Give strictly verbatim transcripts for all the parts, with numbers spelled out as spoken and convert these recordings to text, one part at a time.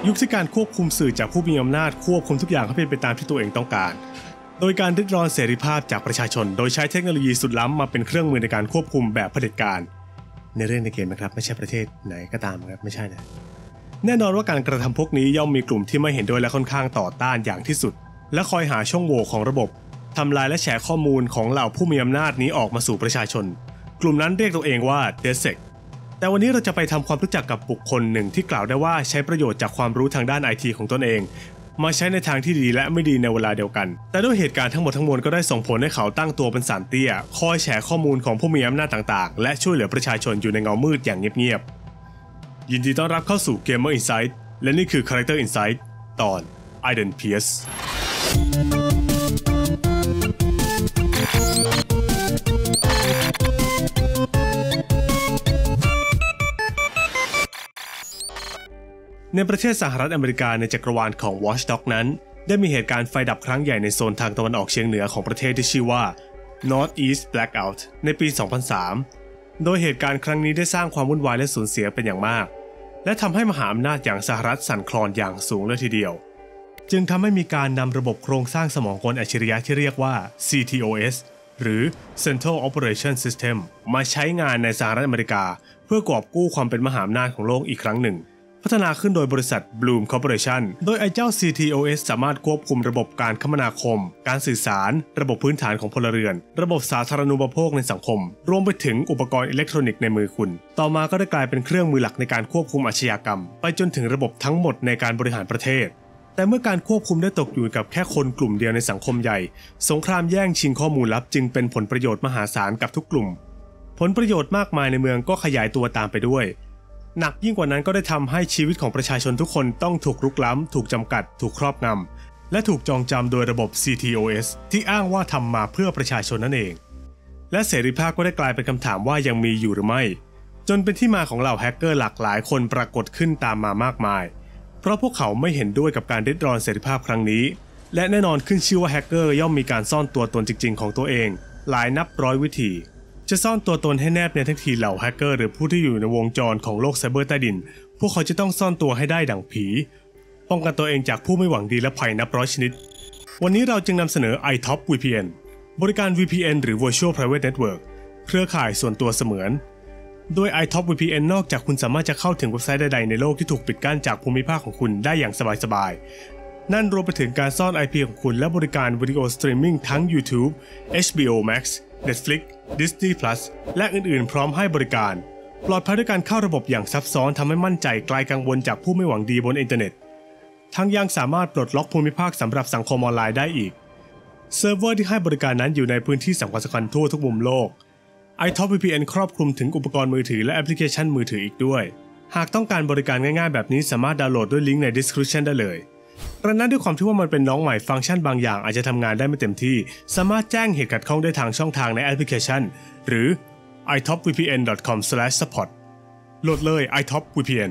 ยุคที่การควบคุมสื่อจากผู้มีอำนาจควบคุมทุกอย่างให้เป็นไปตามที่ตัวเองต้องการโดยการริดรอนเสรีภาพจากประชาชนโดยใช้เทคโนโลยีสุดล้ำมาเป็นเครื่องมือในการควบคุมแบบเผด็จการในเรื่องในเกมนะครับไม่ใช่ประเทศไหนก็ตามครับไม่ใช่นะแน่นอนว่าการกระทำพวกนี้ย่อมมีกลุ่มที่ไม่เห็นด้วยและค่อนข้างต่อต้านอย่างที่สุดและคอยหาช่องโหว่ของระบบทำลายและแฉข้อมูลของเหล่าผู้มีอำนาจนี้ออกมาสู่ประชาชนกลุ่มนั้นเรียกตัวเองว่า เดสเซก แต่วันนี้เราจะไปทำความรู้จักกับบุคคลหนึ่งที่กล่าวได้ว่าใช้ประโยชน์จากความรู้ทางด้าน ไอ ที ของตนเองมาใช้ในทางที่ดีและไม่ดีในเวลาเดียวกันแต่ด้วยเหตุการณ์ทั้งหมดทั้งมวลก็ได้ส่งผลให้เขาตั้งตัวเป็นสารเตี้ยคอยแฉข้อมูลของผู้มีอำนาจต่างๆและช่วยเหลือประชาชนอยู่ในเงามืดอย่างเงียบๆยินดีต้อนรับเข้าสู่ Gamer Insight และนี่คือ Character Insight ตอน Aiden Pierceในประเทศสหรัฐอเมริกาในจักรวาลของ Watch Dogs นั้นได้มีเหตุการณ์ไฟดับครั้งใหญ่ในโซนทางตะวันออกเฉียงเหนือของประเทศที่ชื่อว่า Northeast Blackout ในปี สองพันสาม โดยเหตุการณ์ครั้งนี้ได้สร้างความวุ่นวายและสูญเสียเป็นอย่างมากและทำให้มหาอำนาจอย่างสหรัฐสั่นคลอนอย่างสูงเลยทีเดียวจึงทำให้มีการนำระบบโครงสร้างสมองกลอัจฉริยะที่เรียกว่า ซี ที โอ เอส หรือ Central Operation System มาใช้งานในสหรัฐอเมริกาเพื่อกอบกู้ความเป็นมหาอำนาจของโลกอีกครั้งหนึ่งพัฒนาขึ้นโดยบริษัท Bloom Corporation โดยไอ้เจ้า ซี ที โอ เอส สามารถควบคุมระบบการคมนาคมการสื่อสารระบบพื้นฐานของพลเรือนระบบสาธารณูปโภคในสังคมรวมไปถึงอุปกรณ์อิเล็กทรอนิกส์ในมือคุณต่อมาก็ได้กลายเป็นเครื่องมือหลักในการควบคุมอาชญากรรมไปจนถึงระบบทั้งหมดในการบริหารประเทศแต่เมื่อการควบคุมได้ตกอยู่กับแค่คนกลุ่มเดียวในสังคมใหญ่สงครามแย่งชิงข้อมูลลับจึงเป็นผลประโยชน์มหาศาลกับทุกกลุ่มผลประโยชน์มากมายในเมืองก็ขยายตัวตามไปด้วยหนักยิ่งกว่านั้นก็ได้ทำให้ชีวิตของประชาชนทุกคนต้องถูกรุกล้ำถูกจำกัดถูกครอบงำและถูกจองจำโดยระบบ ซี ที โอ เอส ที่อ้างว่าทำมาเพื่อประชาชนนั่นเองและเสรีภาพก็ได้กลายเป็นคำถามว่ายังมีอยู่หรือไม่จนเป็นที่มาของเหล่าแฮกเกอร์หลากหลายคนปรากฏขึ้นตามมามากมายเพราะพวกเขาไม่เห็นด้วยกับการริดรอนเสรีภาพครั้งนี้และแน่นอนขึ้นชื่อว่าแฮกเกอร์ย่อมมีการซ่อนตัวตนจริงๆของตัวเองหลายนับร้อยวิธีจะซ่อนตัวตนให้แนบเนียนทั้งทีเหล่าแฮกเกอร์หรือผู้ที่อยู่ในวงจรของโลกไซเบอร์ใต้ดินพวกเขาจะต้องซ่อนตัวให้ได้ดั่งผีป้องกันตัวเองจากผู้ไม่หวังดีและภัยนับร้อยชนิดวันนี้เราจึงนำเสนอ ไอ ท็อป วี พี เอ็น บริการ วี พี เอ็น หรือ Virtual Private Network เครือข่ายส่วนตัวเสมือนโดย ไอ ท็อป วี พี เอ็น นอกจากคุณสามารถจะเข้าถึงเว็บไซต์ใดๆในโลกที่ถูกปิดกั้นจากภูมิภาคของคุณได้อย่างสบายๆนั่นรวมไปถึงการซ่อน ไอ พี ของคุณและบริการวิดีโอสตรีมมิ่งทั้ง YouTube เอช บี โอ Max Netflix Disney Plus และอื่นๆพร้อมให้บริการปลอดภัยด้วยการเข้าระบบอย่างซับซ้อนทำให้มั่นใจไกลกังวลจากผู้ไม่หวังดีบนอินเทอร์เน็ตทั้งยังสามารถปลดล็อกภูมิภาคสำหรับสังคมออนไลน์ได้อีกเซิร์ฟเวอร์ที่ให้บริการนั้นอยู่ในพื้นที่สำคัญๆทั่วทุกมุมโลก ไอ ท็อป วี พี เอ็น ครอบคลุมถึงอุปกรณ์มือถือและแอปพลิเคชันมือถืออีกด้วยหากต้องการบริการง่ายๆแบบนี้สามารถดาวน์โหลดด้วยลิงก์ใน Description ได้เลยดังนั้นด้วยความที่ว่ามันเป็นน้องใหม่ฟังก์ชันบางอย่างอาจจะทำงานได้ไม่เต็มที่สามารถแจ้งเหตุขัดข้องได้ทางช่องทางในแอปพลิเคชันหรือ ไอ ท็อป วี พี เอ็น ดอท คอม สแลช ซัพพอร์ต โหลดเลย ไอ ท็อป วี พี เอ็น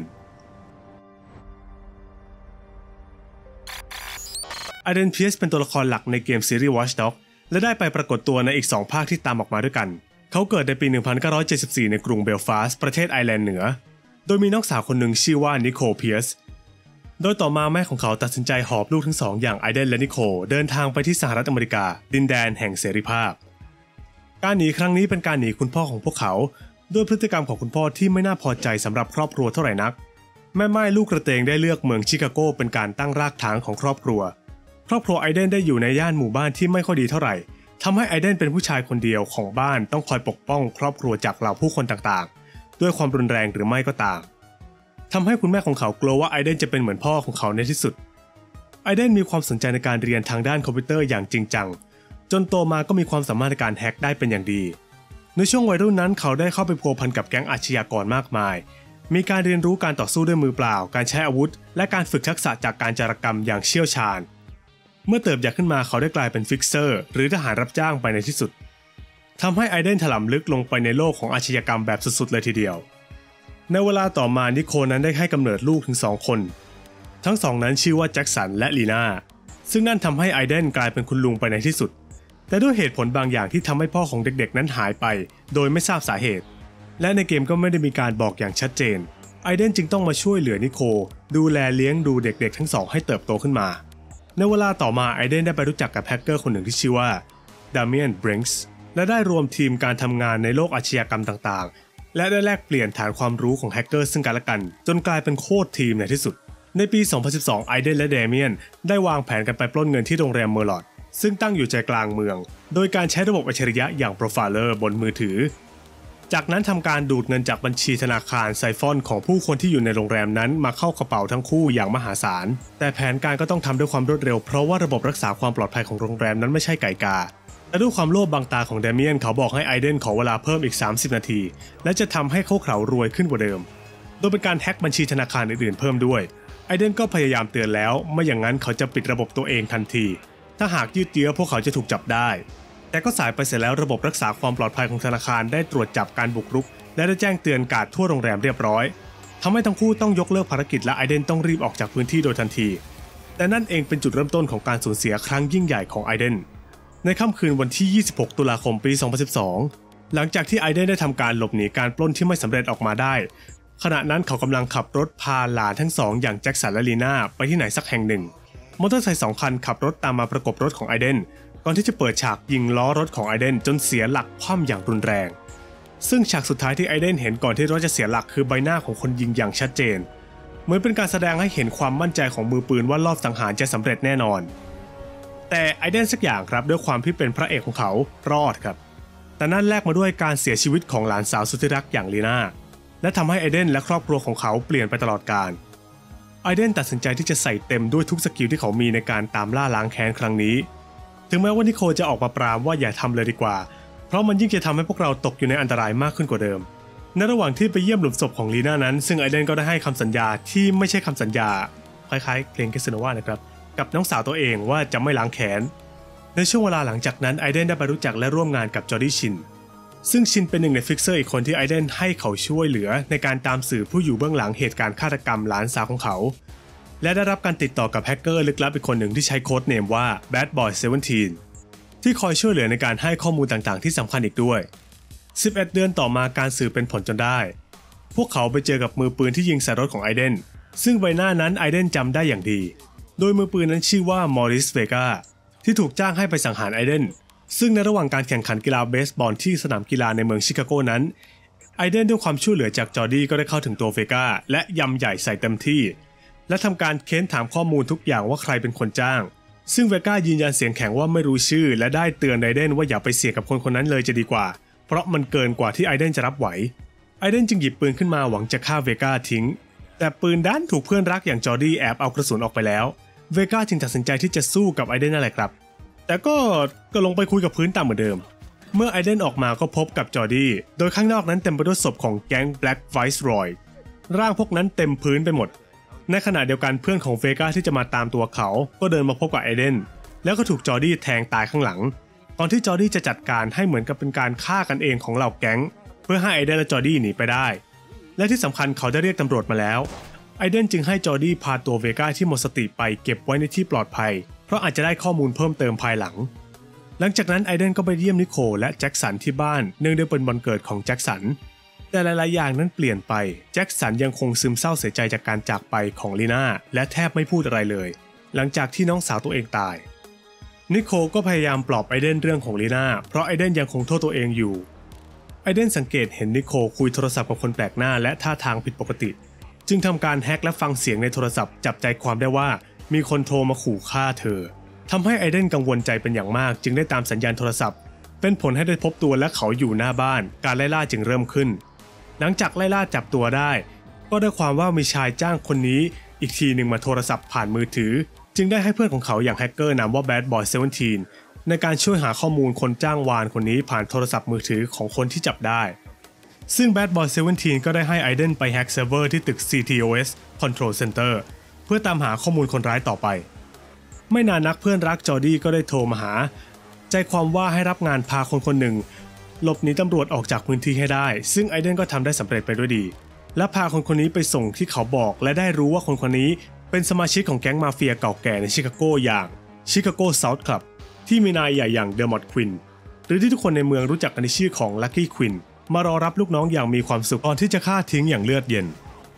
Aiden Pierce เป็นตัวละครหลักในเกมซีรีส์ Watch Dogs และได้ไปปรากฏตัวในอีกสองภาคที่ตามออกมาด้วยกันเขาเกิดในปี หนึ่งพันเก้าร้อยเจ็ดสิบสี่ ในกรุงเบลฟาสต์ประเทศไอร์แลนด์เหนือโดยมีน้องสาวคนหนึ่งชื่อว่านิโคล เพียร์สโดยต่อมาแม่ของเขาตัดสินใจหอบลูกทั้งสองอย่างไอเดนและนิโคลเดินทางไปที่สหรัฐอเมริกาดินแดนแห่งเสรีภาพการหนีครั้งนี้เป็นการหนีคุณพ่อของพวกเขาด้วยพฤติกรรมของคุณพ่อที่ไม่น่าพอใจสำหรับครอบครัวเท่าไหร่นักแม่ไม้ลูกกระเตงได้เลือกเมืองชิคาโกเป็นการตั้งรากฐานของครอบครัวครอบครัวไอเดนได้อยู่ในย่านหมู่บ้านที่ไม่ค่อยดีเท่าไหร่ทำให้ไอเดนเป็นผู้ชายคนเดียวของบ้านต้องคอยปกป้องครอบครัวจากเหล่าผู้คนต่างๆด้วยความรุนแรงหรือไม่ก็ตามทำให้คุณแม่ของเขากลัวว่าไอเดนจะเป็นเหมือนพ่อของเขาในที่สุดไอเดนมีความสนใจในการเรียนทางด้านคอมพิวเตอร์อย่างจริงจังจนโตมาก็มีความสามารถในการแฮ็กได้เป็นอย่างดีในช่วงวัยรุ่นนั้นเขาได้เข้าไปพัวพันกับแก๊งอาชญากรมากมายมีการเรียนรู้การต่อสู้ด้วยมือเปล่าการใช้อาวุธและการฝึกทักษะจากการจารกรรมอย่างเชี่ยวชาญเมื่อเติบใหญ่ขึ้นมาเขาได้กลายเป็นฟิกเซอร์หรือทหารรับจ้างไปในที่สุดทำให้ไอเดนถลำลึกลงไปในโลกของอาชญากรรมแบบสุดๆเลยทีเดียวในเวลาต่อมานิโคลนั้นได้ให้กำเนิดลูกถึงสองคนทั้งสองนั้นชื่อว่าแจ็คสันและลีน่าซึ่งนั่นทำให้ไอเดนกลายเป็นคุณลุงไปในที่สุดแต่ด้วยเหตุผลบางอย่างที่ทำให้พ่อของเด็กๆนั้นหายไปโดยไม่ทราบสาเหตุและในเกมก็ไม่ได้มีการบอกอย่างชัดเจนไอเดนจึงต้องมาช่วยเหลือนิโคลดูแลเลี้ยงดูเด็กๆทั้งสองให้เติบโตขึ้นมาในเวลาต่อมาไอเดนได้ไปรู้จักกับแฮกเกอร์คนหนึ่งที่ชื่อว่าดาเมียน บริงส์และได้รวมทีมการทำงานในโลกอาชญากรรมต่างๆและได้แลกเปลี่ยนฐานความรู้ของแฮกเกอร์ซึ่งกันและกันจนกลายเป็นโค้ชทีมในที่สุดในปี สองพันสิบสอง ไอเดนและเดเมียนได้วางแผนกันไปปล้นเงินที่โรงแรมเมอร์ลอตซึ่งตั้งอยู่ใจกลางเมืองโดยการใช้ระบบอัจฉริยะอย่างโปรไฟเลอร์บนมือถือจากนั้นทำการดูดเงินจากบัญชีธนาคารไซฟอนของผู้คนที่อยู่ในโรงแรมนั้นมาเข้ากระเป๋าทั้งคู่อย่างมหาศาลแต่แผนการก็ต้องทำด้วยความรวดเร็วเพราะว่าระบบรักษาความปลอดภัยของโรงแรมนั้นไม่ใช่ไก่กาและด้วยความโลภบังตาของเดเมียนเขาบอกให้ไอเดนขอเวลาเพิ่มอีกสามสิบนาทีและจะทำให้เขาเขารวยขึ้นกว่าเดิมโดยเป็นการแฮ็กบัญชีธนาคารอื่นๆเพิ่มด้วยไอเดนก็พยายามเตือนแล้วไม่อย่างนั้นเขาจะปิดระบบตัวเองทันทีถ้าหากยืดเยื้อพวกเขาจะถูกจับได้แต่ก็สายไปเสร็จแล้วระบบรักษาความปลอดภัยของธนาคารได้ตรวจจับการบุกรุกและได้แจ้งเตือนการ์ดทั่วโรงแรมเรียบร้อยทำให้ทั้งคู่ต้องยกเลิกภารกิจและไอเดนต้องรีบออกจากพื้นที่โดยทันทีแต่นั่นเองเป็นจุดเริ่มต้นของการสูญเสียครั้งยิ่งใหญ่ของไอเดนในค่ำคืนวันที่ยี่สิบหกตุลาคมปีสองพันสิบสองหลังจากที่ไอเดนได้ทำการหลบหนีการปล้นที่ไม่สำเร็จออกมาได้ขณะนั้นเขากำลังขับรถพาหลานทั้งสองอย่างแจ็คสันและลีน่าไปที่ไหนสักแห่งหนึ่งมอเตอร์ไซค์สองคันขับรถตามมาประกบรถของไอเดนก่อนที่จะเปิดฉากยิงล้อรถของไอเดนจนเสียหลักคว่ำอย่างรุนแรงซึ่งฉากสุดท้ายที่ไอเดนเห็นก่อนที่รถจะเสียหลักคือใบหน้าของคนยิงอย่างชัดเจนเหมือนเป็นการแสดงให้เห็นความมั่นใจของมือปืนว่ารอบสังหารจะสำเร็จแน่นอนแต่ไอเดนสักอย่างครับด้วยความที่เป็นพระเอกของเขารอดครับแต่นั่นแลกมาด้วยการเสียชีวิตของหลานสาวสุดที่รักอย่างลีน่าและทำให้ไอเดนและครอบครัวของเขาเปลี่ยนไปตลอดกาลไอเดนตัดสินใจที่จะใส่เต็มด้วยทุกสกิลที่เขามีในการตามล่าล้างแค้นครั้งนี้ถึงแม้ว่านิโคลจะออกมาปรามว่าอย่าทำเลยดีกว่าเพราะมันยิ่งจะทำให้พวกเราตกอยู่ในอันตรายมากขึ้นกว่าเดิมในระหว่างที่ไปเยี่ยมหลุมศพของลีน่านั้นซึ่งไอเดนก็ได้ให้คำสัญญาที่ไม่ใช่คำสัญญาคล้ายๆเพลงแคสโนวานะครับกับน้องสาวตัวเองว่าจะไม่ล้างแค้นในช่วงเวลาหลังจากนั้นไอเดนได้ไปรู้จักและร่วมงานกับจอร์ดี้ชินซึ่งชินเป็นหนึ่งในฟิกเซอร์อีกคนที่ไอเดนให้เขาช่วยเหลือในการตามสืบผู้อยู่เบื้องหลังเหตุการณ์ฆาตกรรมหลานสาวของเขาและได้รับการติดต่อกับแฮกเกอร์ลึกลับอีกคนหนึ่งที่ใช้โค้ดเนมว่า Bad Boy สิบเจ็ดที่คอยช่วยเหลือในการให้ข้อมูลต่างๆที่สำคัญอีกด้วยสิบเอ็ดเดือนต่อมาการสืบเป็นผลจนได้พวกเขาไปเจอกับมือปืนที่ยิงใส่รถของไอเดนซึ่งใบหน้านั้นไอเดนจำได้อย่างดีโดยมือปืนนั้นชื่อว่ามอริส เวกาที่ถูกจ้างให้ไปสังหารไอเดนซึ่งในระหว่างการแข่งขันกีฬาเบสบอลที่สนามกีฬาในเมืองชิคาโกนั้นไอเดนด้วยความช่วยเหลือจากจอร์ดี้ก็ได้เข้าถึงตัวเวกาและยำใหญ่ใส่เต็มที่และทำการเค้นถามข้อมูลทุกอย่างว่าใครเป็นคนจ้างซึ่งเวก้ายืนยันเสียงแข็งว่าไม่รู้ชื่อและได้เตือนไอเดนว่าอย่าไปเสี่ยงกับคนคนนั้นเลยจะดีกว่าเพราะมันเกินกว่าที่ไอเดนจะรับไหวไอเดนจึงหยิบปืนขึ้นมาหวังจะฆ่าเวก้าทิ้งแต่ปืนด้านถูกเพื่อนรักอย่างจอร์ดี้แอบเอากระสุนออกไปแล้วเวก้าจึงตัดสินใจที่จะสู้กับไอเดนนั่นแหละครับแต่ก็ก็ลงไปคุยกับพื้นตามเหมือนเดิมเมื่อไอเดนออกมาก็พบกับจอร์ดี้โดยข้างนอกนั้นเต็มไปด้วยศพของแก๊ง Black Viceroy ร่างพวกนั้นเต็มพื้นไปหมดในขณะเดียวกันเพื่อนของเวก้าที่จะมาตามตัวเขาก็เดินมาพบกับไอเดนแล้วก็ถูกจอร์ดี้แทงตายข้างหลังก่อนที่จอร์ดี้จะจัดการให้เหมือนกับเป็นการฆ่ากันเองของเหล่าแก๊งเพื่อให้ไอเดนและจอร์ดี้หนีไปได้และที่สำคัญเขาได้เรียกตำรวจมาแล้วไอเดนจึงให้จอร์ดี้พาตัวเวก้าที่หมดสติไปเก็บไว้ในที่ปลอดภัยเพราะอาจจะได้ข้อมูลเพิ่มเติมภายหลังหลังจากนั้นไอเดนก็ไปเยี่ยมนิโคลและแจ็คสันที่บ้านเนื่องด้วยเป็นวันเกิดของแจ็คสันแต่หลายๆอย่างนั้นเปลี่ยนไปแจ็คสันยังคงซึมเศร้าเสียใจจากการจากไปของลีน่าและแทบไม่พูดอะไรเลยหลังจากที่น้องสาวตัวเองตายนิโคลก็พยายามปลอบไอเดนเรื่องของลีน่าเพราะไอเดนยังคงโทษตัวเองอยู่ไอเดนสังเกตเห็นนิโคลคุยโทรศัพท์กับคนแปลกหน้าและท่าทางผิดปกติจึงทำการแฮกและฟังเสียงในโทรศัพท์จับใจความได้ว่ามีคนโทรมาขู่ฆ่าเธอทำให้ไอเดนกังวลใจเป็นอย่างมากจึงได้ตามสัญญาณโทรศัพท์เป็นผลให้ได้พบตัวและเขาอยู่หน้าบ้านการไล่ล่าจึงเริ่มขึ้นหลังจากไล่ล่าจับตัวได้ก็ได้ความว่ามีชายจ้างคนนี้อีกทีหนึ่งมาโทรศัพท์ผ่านมือถือจึงได้ให้เพื่อนของเขาอย่างแฮกเกอร์นามว่า Bad Boy สิบเจ็ดในการช่วยหาข้อมูลคนจ้างวานคนนี้ผ่านโทรศัพท์มือถือของคนที่จับได้ซึ่ง Bad Boy สิบเจ็ดก็ได้ให้ไอเดนไปแฮกเซิร์ฟเวอร์ที่ตึก ซี ที โอ เอส Control Center เพื่อตามหาข้อมูลคนร้ายต่อไปไม่นานนักเพื่อนรักจอร์ดี้ก็ได้โทรมาหาใจความว่าให้รับงานพาคนคนหนึ่งหลบหนีตำรวจออกจากพื้นที่ให้ได้ซึ่งไอเดนก็ทำได้สำเร็จไปด้วยดีและพาคนคนนี้ไปส่งที่เขาบอกและได้รู้ว่าคนคนนี้เป็นสมาชิกของแก๊งมาเฟียเก่าแก่ในชิคาโกอย่างชิคาโกเซาท์คลับที่มีนายใหญ่อย่างเดอะมอดควินหรือที่ทุกคนในเมืองรู้จักกันในชื่อของลัคกี้ควินมารอรับลูกน้องอย่างมีความสุขก่อนที่จะฆ่าทิ้งอย่างเลือดเย็น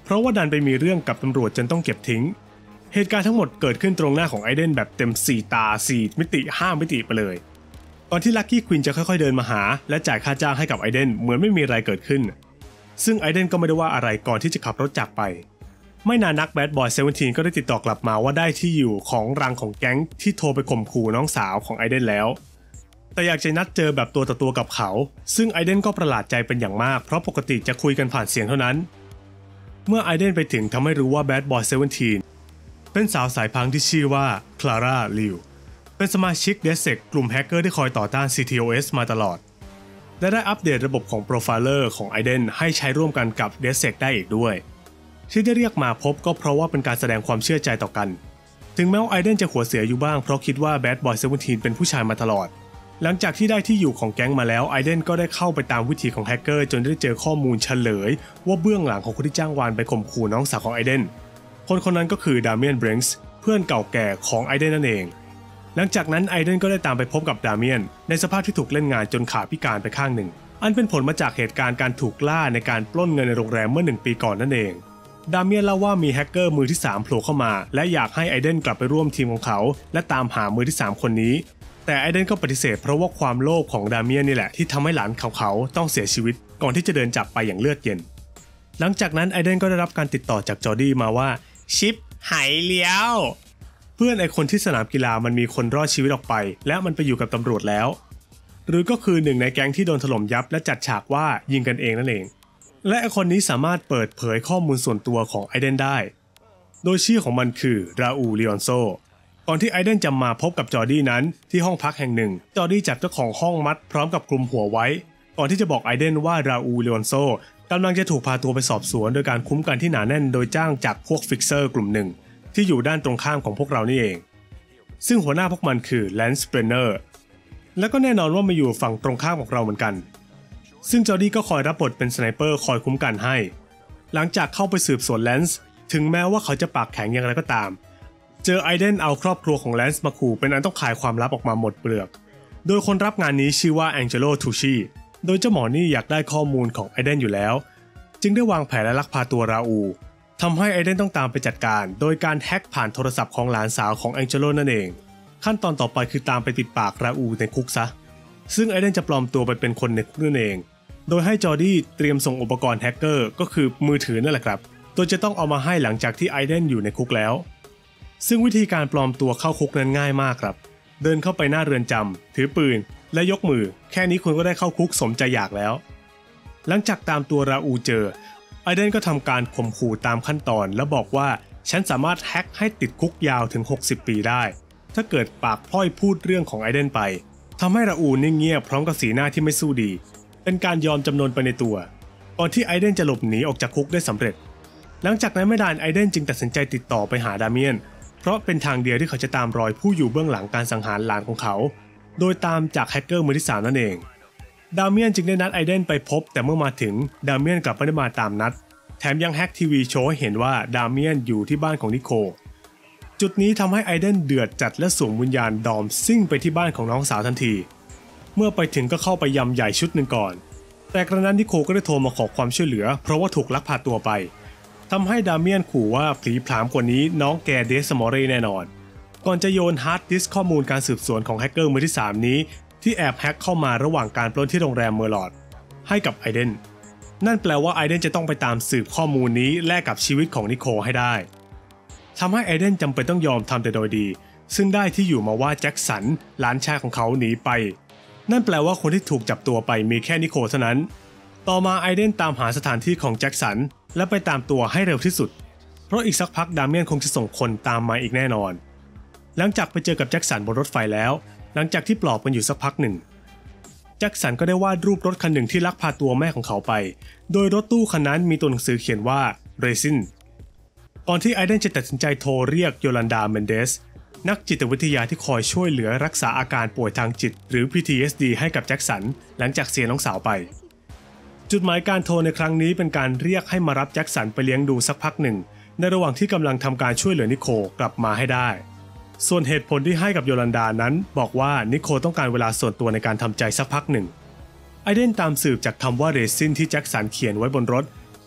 เพราะว่าดันไปมีเรื่องกับตำรวจจนต้องเก็บทิ้งเหตุการณ์ทั้งหมดเกิดขึ้นตรงหน้าของไอเดนแบบเต็มสี่ตาสี่มิติห้ามิติไปเลยก่อนที่ลัคกี้ควีนจะค่อยๆเดินมาหาและจ่ายค่าจ้างให้กับไอเดนเหมือนไม่มีอะไรเกิดขึ้นซึ่งไอเดนก็ไม่ได้ว่าอะไรก่อนที่จะขับรถจากไปไม่นานนักแบดบอยเซเว่นทีนก็ได้ติดต่อกลับมาว่าได้ที่อยู่ของรังของแก๊งที่โทรไปข่มขู่น้องสาวของไอเดนแล้วแต่อยากจะนัดเจอแบบตัวต่อตัวกับเขาซึ่งไอเดนก็ประหลาดใจเป็นอย่างมากเพราะปกติจะคุยกันผ่านเสียงเท่านั้นเมื่อไอเดนไปถึงทำให้รู้ว่าแบดบอยเซเว่นทีนเป็นสาวสายพังที่ชื่อว่าคลาร่าลิวเป็นสมาชิก เดสเซก กลุ่มแฮกเกอร์ที่คอยต่อต้าน ซี ที โอ เอส มาตลอดและได้อัปเดตระบบของโปรไฟเลอร์ของไอเดนให้ใช้ร่วมกันกับ เดสเซก ได้อีกด้วยที่ได้เรียกมาพบก็เพราะว่าเป็นการแสดงความเชื่อใจต่อกันถึงแม้ว่าไอเดนจะหัวเสียอยู่บ้างเพราะคิดว่าแบดบอยเซเว่นทีนเป็นผู้ชายมาตลอดหลังจากที่ได้ที่อยู่ของแก๊งมาแล้วไอเดนก็ได้เข้าไปตามวิธีของแฮกเกอร์จนได้เจอข้อมูลเฉลยว่าเบื้องหลังของคนที่จ้างวานไปข่มขู่น้องสาวของไอเดนคนคนนั้นก็คือดาเมียน เบรนซ์เพื่อนเก่าแก่ของไอเดนนั่นเองหลังจากนั้นไอเดนก็ได้ตามไปพบกับดาเมียนในสภาพที่ถูกเล่นงานจนขาพิการไปข้างหนึ่งอันเป็นผลมาจากเหตุการณ์การถูกล่าในการปล้นเงินในโรงแรมเมื่อหนึ่งปีก่อนนั่นเองดาเมียนเล่าว่ามีแฮกเกอร์มือที่สามโผล่เข้ามาและอยากให้ไอเดนกลับไปร่วมทีมของเขาและตามหามือที่สามคนนี้แต่ไอเดนก็ปฏิเสธเพราะว่าความโลภของดาเมียนนี่แหละที่ทำให้หลานของเขาต้องเสียชีวิตก่อนที่จะเดินจากไปอย่างเลือดเย็นหลังจากนั้นไอเดนก็ได้รับการติดต่อจากจอร์ดี้มาว่าชิปหายเลี้ยวเพื่อนไอคนที่สนามกีฬามันมีคนรอดชีวิตออกไปและมันไปอยู่กับตำรวจแล้วหรือก็คือหนึ่งในแก๊งที่โดนถล่มยับและจัดฉากว่ายิงกันเองนั่นเองและไอคนนี้สามารถเปิดเผยข้อมูลส่วนตัวของไอเดนได้โดยชื่อของมันคือราอูล ลีออนโซก่อนที่ไอเดนจะมาพบกับจอร์ดี้นั้นที่ห้องพักแห่งหนึ่งจอร์ดี้จับเจ้าของห้องมัดพร้อมกับคลุมหัวไว้ก่อนที่จะบอกไอเดนว่าราอูล ลีออนโซกำลังจะถูกพาตัวไปสอบสวนโดยการคุ้มกันที่หนาแน่นโดยจ้างจากพวกฟิกเซอร์กลุ่มหนึ่งที่อยู่ด้านตรงข้ามของพวกเรานี่เองซึ่งหัวหน้าพวกมันคือแลนซ์ เบรนเนอร์และก็แน่นอนว่ามาอยู่ฝั่งตรงข้ามของเราเหมือนกันซึ่งจอร์ดี้ก็คอยรับบทเป็นสไนเปอร์คอยคุ้มกันให้หลังจากเข้าไปสืบสวนแลนซ์ถึงแม้ว่าเขาจะปากแข็งอย่างไรก็ตามเจอไอเดนเอาครอบครัวของแลนซ์มาขู่เป็นอันต้องขายความลับออกมาหมดเปลือกโดยคนรับงานนี้ชื่อว่าแองเจโล ทูชีโดยเจ้าหมอนี่อยากได้ข้อมูลของไอเดนอยู่แล้วจึงได้วางแผนและลักพาตัวราอูทำให้ไอเดนต้องตามไปจัดการโดยการแฮ็กผ่านโทรศัพท์ของหลานสาวของแองเจโลนั่นเองขั้นตอนต่อไปคือตามไปปิดปากราอูในคุกซะซึ่งไอเดนจะปลอมตัวไปเป็นคนในคุกนั่นเองโดยให้จอร์ดี้เตรียมส่งอุปกรณ์แฮกเกอร์ก็คือมือถือนั่นแหละครับโดยจะต้องเอามาให้หลังจากที่ไอเดนอยู่ในคุกแล้วซึ่งวิธีการปลอมตัวเข้าคุกนั้นง่ายมากครับเดินเข้าไปหน้าเรือนจำถือปืนและยกมือแค่นี้คุณก็ได้เข้าคุกสมใจอยากแล้วหลังจากตามตัวราอูเจอไอเดนก็ทำการข่มขู่ตามขั้นตอนและบอกว่าฉันสามารถแฮ็กให้ติดคุกยาวถึงหกสิบปีได้ถ้าเกิดปากพล่อยพูดเรื่องของไอเดนไปทำให้ราอูนิ่งเงียบพร้อมกับสีหน้าที่ไม่สู้ดีเป็นการยอมจำนนไปในตัวก่อนที่ไอเดนจะหลบหนีออกจากคุกได้สำเร็จหลังจากนั้นไม่นานไอเดนจึงตัดสินใจติดต่อไปหาดาเมียนเพราะเป็นทางเดียวที่เขาจะตามรอยผู้อยู่เบื้องหลังการสังหารหลานของเขาโดยตามจากแฮกเกอร์มือที่สามนั่นเองดาเมียนจึงได้นัดไอเดนไปพบแต่เมื่อมาถึงดาเมียนกลับไม่ได้มาตามนัดแถมยังแฮกทีวีโชว์ให้เห็นว่าดาเมียนอยู่ที่บ้านของนิโคลจุดนี้ทำให้ไอเดนเดือดจัดและสวมวิญญาณดอมซิ่งไปที่บ้านของน้องสาวทันทีเมื่อไปถึงก็เข้าไปยำใหญ่ชุดหนึ่งก่อนแต่กระนั้นนิโคลก็ได้โทรมาขอความช่วยเหลือเพราะว่าถูกลักพาตัวไปทำให้ดาเมียนขู่ว่าผีผลามกว่านี้น้องแกเดสมอรีแน่นอนก่อนจะโยนฮาร์ดดิสก์ข้อมูลการสืบสวนของแฮกเกอร์มือที่สามนี้ที่แอบแฮกเข้ามาระหว่างการปล้นที่โรงแรมเมอร์ลอดให้กับไอเดนนั่นแปลว่าไอเดนจะต้องไปตามสืบข้อมูลนี้แลกกับชีวิตของนิโคลให้ได้ทำให้ไอเดนจำเป็นต้องยอมทำแต่โดยดีซึ่งได้ที่อยู่มาว่าแจ็คสันหลานชายของเขาหนีไปนั่นแปลว่าคนที่ถูกจับตัวไปมีแค่นิโคลเท่านั้นต่อมาไอเดนตามหาสถานที่ของแจ็คสันและไปตามตัวให้เร็วที่สุดเพราะอีกสักพักดาเมียนคงจะส่งคนตามมาอีกแน่นอนหลังจากไปเจอกับแจ็คสันบนรถไฟแล้วหลังจากที่ปลอบกันอยู่สักพักหนึ่งแจ็คสันก็ได้วาดรูปรถคันหนึ่งที่ลักพาตัวแม่ของเขาไปโดยรถตู้คันนั้นมีตัวหนังสือเขียนว่าเรซินก่อนที่ไอเดนจะตัดสินใจโทรเรียกโยลันดา เมนเดสนักจิตวิทยาที่คอยช่วยเหลือรักษาอาการป่วยทางจิตหรือ พี ที เอส ดี ให้กับแจ็คสันหลังจากเสียน้องสาวไปจุดหมายการโทรในครั้งนี้เป็นการเรียกให้มารับแจ็คสันไปเลี้ยงดูสักพักหนึ่งในระหว่างที่กำลังทำการช่วยเหลือนิโคลกลับมาให้ได้ส่วนเหตุผลที่ให้กับโยลันดานั้นบอกว่านิโคลต้องการเวลาส่วนตัวในการทำใจสักพักหนึ่งไอเดนตามสืบจากคำว่าเรซินที่แจ็คสันเขียนไว้บนรถ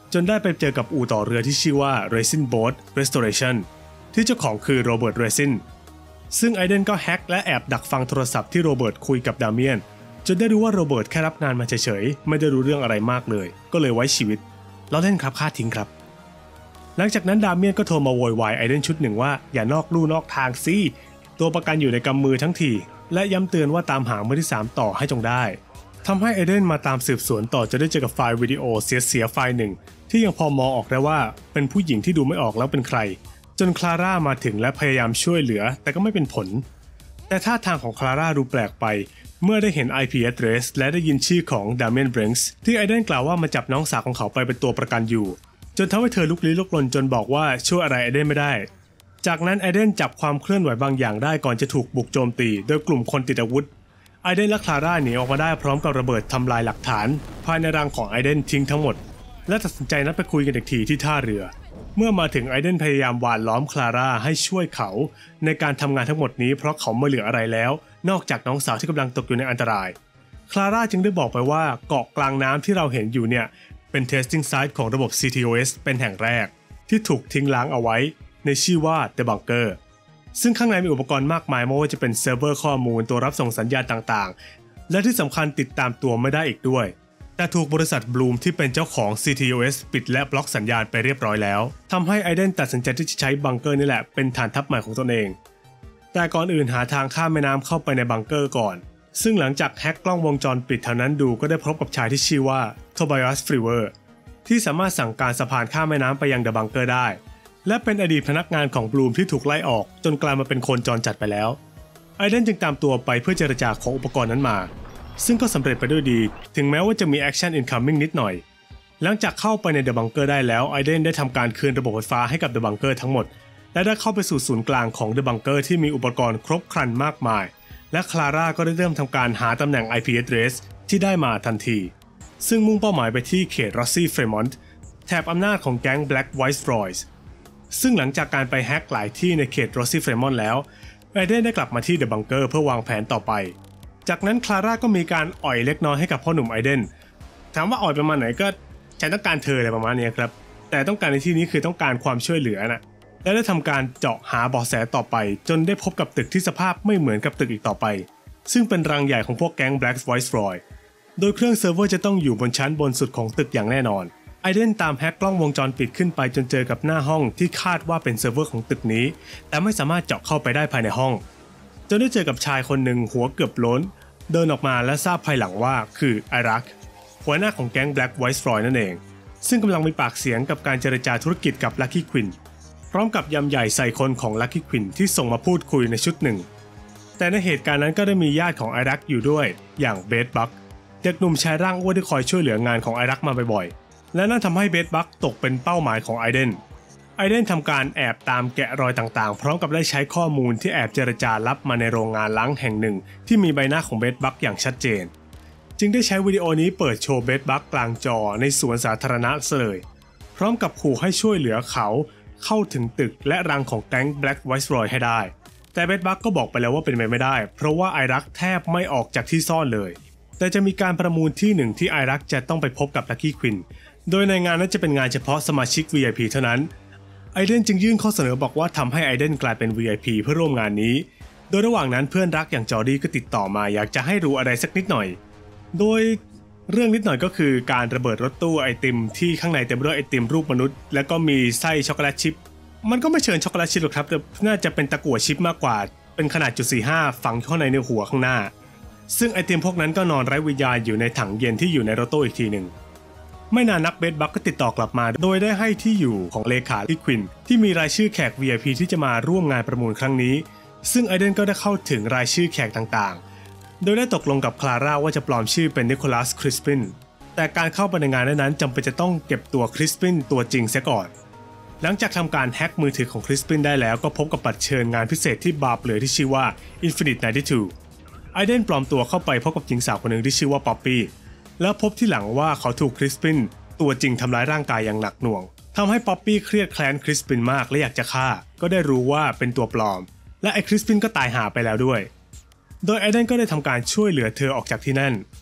จนได้ไปเจอกับอู่ต่อเรือที่ชื่อว่า Resin Boat Restoration ที่เจ้าของคือโรเบิร์ต เรซินซึ่งไอเดนก็แฮ็กและแอบดักฟังโทรศัพท์ที่โรเบิร์ตคุยกับดาเมียนจนได้รู้ว่าโรเบิร์ตแค่รับงานมาเฉยๆไม่ได้รู้เรื่องอะไรมากเลยก็เลยไว้ชีวิตแล้วเล่นครับค่าทิ้งครับหลังจากนั้นดาเมียนก็โทรมาโวยวายไอเดนชุดหนึ่งว่าอย่านอกลู่นอกทางสิตัวประกันอยู่ในกำมือทั้งทีและย้ำเตือนว่าตามหามือที่สามต่อให้จงได้ทำให้ไอเดนมาตามสืบสวนต่อจะได้เจอกับไฟล์วิดีโอเสียๆไฟล์หนึ่งที่ยังพอมองออกได้ว่าเป็นผู้หญิงที่ดูไม่ออกแล้วเป็นใครจนคลาร่ามาถึงและพยายามช่วยเหลือแต่ก็ไม่เป็นผลแต่ท่าทางของคลาร่าดูแปลกไปเมื่อได้เห็น ไอ พี address และได้ยินชื่อของดาเมียน เบรนซ์ที่ไอเดนกล่าวว่ามาจับน้องสาวของเขาไปเป็นตัวประกันอยู่จนทำให้เธอลุกลี้ลุกลนจนบอกว่าช่วยอะไรไอเดนไม่ได้จากนั้นไอเดนจับความเคลื่อนไหวบางอย่างได้ก่อนจะถูกบุกโจมตีโดยกลุ่มคนติดอาวุธไอเดนและคลาร่าหนีออกมาได้พร้อมกับระเบิดทำลายหลักฐานภายในรังของไอเดนทิ้งทั้งหมดและตัดสินใจนัดไปคุยกันอีกทีที่ท่าเรือเมื่อมาถึงไอเดนพยายามหว่านล้อมคลาร่าให้ช่วยเขาในการทำงานทั้งหมดนี้เพราะเขาไม่เหลืออะไรแล้วนอกจากน้องสาวที่กำลังตกอยู่ในอันตรายคลาร่าจึงได้บอกไปว่าเกาะกลางน้ำที่เราเห็นอยู่เนี่ยเป็น testing site ของระบบ ซี ที โอ เอส เป็นแห่งแรกที่ถูกทิ้งล้างเอาไว้ในชื่อว่า The Bunker ซึ่งข้างในมีอุปกรณ์มากมายไม่ว่าจะเป็นเซิร์ฟเวอร์ข้อมูลตัวรับส่งสัญญาณต่างๆและที่สำคัญติดตามตัวไม่ได้อีกด้วยแต่ถูกบริษัทบลูมที่เป็นเจ้าของ ซี ที โอ เอส ปิดและบล็อกสัญญาณไปเรียบร้อยแล้วทำให้ไอเดนตัดสินใจที่จะใช้บังเกอร์นี่แหละเป็นฐานทัพใหม่ของตนเองแต่ก่อนอื่นหาทางข้ามแม่น้ำเข้าไปในบังเกอร์ก่อนซึ่งหลังจากแฮ็กกล้องวงจรปิดแถวนั้นดูก็ได้พบกับชายที่ชื่อว่าโทบายาส ฟรีเวอร์ที่สามารถสั่งการสะพานข้ามแม่น้ำไปยังเดอะบังเกอร์ได้และเป็นอดีตพนักงานของบลูมที่ถูกไล่ออกจนกลายมาเป็นคนจรจัดไปแล้วไอเดนจึงตามตัวไปเพื่อเจรจาของอุปกรณ์นั้นมาซึ่งก็สำเร็จไปด้วยดีถึงแม้ว่าจะมีแอคชั่นอินคัมมิ่งนิดหน่อยหลังจากเข้าไปในเดอะบังเกอร์ได้แล้วไอเดนได้ทำการคืนระบบไฟฟ้าให้กับเดอะบังเกอร์ทั้งหมดและได้เข้าไปสู่ศูนย์กลางของเดอะบังเกอร์ที่มีอุปกรณ์ครบครันมากมายและคลาร่าก็ได้เริ่มทำการหาตำแหน่ง ไอ พี address ที่ได้มาทันทีซึ่งมุ่งเป้าหมายไปที่เขตรอสซี่เฟรมอนต์แถบอำนาจของแก๊ง Black Viceroys ซึ่งหลังจากการไปแฮ็กหลายที่ในเขตรอสซี่เฟรมอนต์แล้วไอเดนได้กลับมาที่เดอะบังเกอร์เพื่อวางแผนต่อไปจากนั้นคลาร่าก็มีการอ่อยเล็กน้อยให้กับพ่อหนุ่มไอเดนถามว่าอ่อยประมาณไหนก็ฉันต้องการเธออะไรประมาณนี้ครับแต่ต้องการในที่นี้คือต้องการความช่วยเหลือนะและได้ทำการเจาะหาเบาะแสต่อไปจนได้พบกับตึกที่สภาพไม่เหมือนกับตึกอีกต่อไปซึ่งเป็นรังใหญ่ของพวกแก๊ง Black Viceroy โดยเครื่องเซิร์ฟเวอร์จะต้องอยู่บนชั้นบนสุดของตึกอย่างแน่นอนไอเดนตามแฮ็กกล้องวงจรปิดขึ้นไปจนเจอกับหน้าห้องที่คาดว่าเป็นเซิร์ฟเวอร์ของตึกนี้แต่ไม่สามารถเจาะเข้าไปได้ภายในห้องจนได้เจอกับชายคนหนึ่งหัวเกือบโล้นเดินออกมาและทราบภายหลังว่าคือไอรักหัวหน้าของแก๊ง Black Viceroy นั่นเองซึ่งกำลังมีปากเสียงกับการเจรจาธุรกิจกับ Lucky Quinn พร้อมกับยำใหญ่ใส่คนของ Lucky Quinn ที่ส่งมาพูดคุยในชุดหนึ่งแต่ในเหตุการณ์นั้นก็ได้มีญาติของไอรักอยู่ด้วยอย่างเบธบัคเด็กหนุ่มชายร่างอ้วนที่คอยช่วยเหลืองานของไอรักมาบ่อยๆและนั่นทำให้เบธบัคตกเป็นเป้าหมายของไอเดนไอเดนทำการแอบตามแกะรอยต่างๆพร้อมกับได้ใช้ข้อมูลที่แอบเจรจาลับมาในโรงงานล้างแห่งหนึ่งที่มีใบหน้าของเบธบัคอย่างชัดเจนจึงได้ใช้วิดีโอนี้เปิดโชว์เบธบัคกลางจอในสวนสาธารณะเลยพร้อมกับขู่ให้ช่วยเหลือเขาเข้าถึงตึกและรังของแก๊ง Black Viceroy ให้ได้แต่เบธบัคก็บอกไปแล้วว่าเป็นไปไม่ได้เพราะว่าไอรักแทบไม่ออกจากที่ซ่อนเลยแต่จะมีการประมูลที่หนึ่งที่ไอรักจะต้องไปพบกับ Lucky Quinn โดยในงานนั้นจะเป็นงานเฉพาะสมาชิก วี ไอ พี เท่านั้นไอเดนจึงยื่นข้อเสนอบอกว่าทำให้ไอเดนกลายเป็น วี ไอ พี เพื่อร่วมงานนี้โดยระหว่างนั้นเพื่อนรักอย่างจอร์ดี้ก็ติดต่อมาอยากจะให้รู้อะไรสักนิดหน่อยโดยเรื่องนิดหน่อยก็คือการระเบิดรถตู้ไอติมที่ข้างในเต็มไปด้วยไอติมรูปมนุษย์แล้วก็มีไส้ช็อกโกแลตชิพมันก็ไม่เชิญช็อกโกแลตชิพหรอกครับแต่น่าจะเป็นตะกั่วชิพมากกว่าเป็นขนาดจุดสี่ห้าฝังเข้าในในหัวข้างหน้าซึ่งไอติมพวกนั้นก็นอนไร้วิญญาณอยู่ในถังเย็นที่อยู่ในรถตู้อีกทีหนึ่งไม่นานนักเบธบัคก็ติดต่อกลับมาโดยได้ให้ที่อยู่ของเลขาลิควินที่มีรายชื่อแขก วี ไอ พี ที่จะมาร่วมงานประมูลครั้งนี้ซึ่งไอเดนก็ได้เข้าถึงรายชื่อแขกต่างๆโดยได้ตกลงกับคลาร่าว่าจะปลอมชื่อเป็นนิโคลัส คริสปินแต่การเข้าไปในงานนั้นจำเป็นจะต้องเก็บตัวคริสปินตัวจริงเสียก่อนหลังจากทำการแฮ็กมือถือของคริสปินได้แล้วก็พบกับบัตรเชิญงานพิเศษที่บาร์เปลือยที่ชื่อว่า Infinite ไนน์ตี้ทู ไอเดนปลอมตัวเข้าไปพบกับหญิงสาวคนหนึ่งที่ชื่อว่าป๊อปปี้แล้วพบที่หลังว่าเขาถูกคริสปินตัวจริงทำร้ายร่างกายอย่างหนักหน่วงทำให้ป๊อปปี้เครียดแค้นคริสปินมากและอยากจะฆ่าก็ได้รู้ว่าเป็นตัวปลอมและไอคริสปินก็ตายหาไปแล้วด้วยโดยไอเดนก็ได้ทำการช่วยเหลือเธอออกจากที่นั่น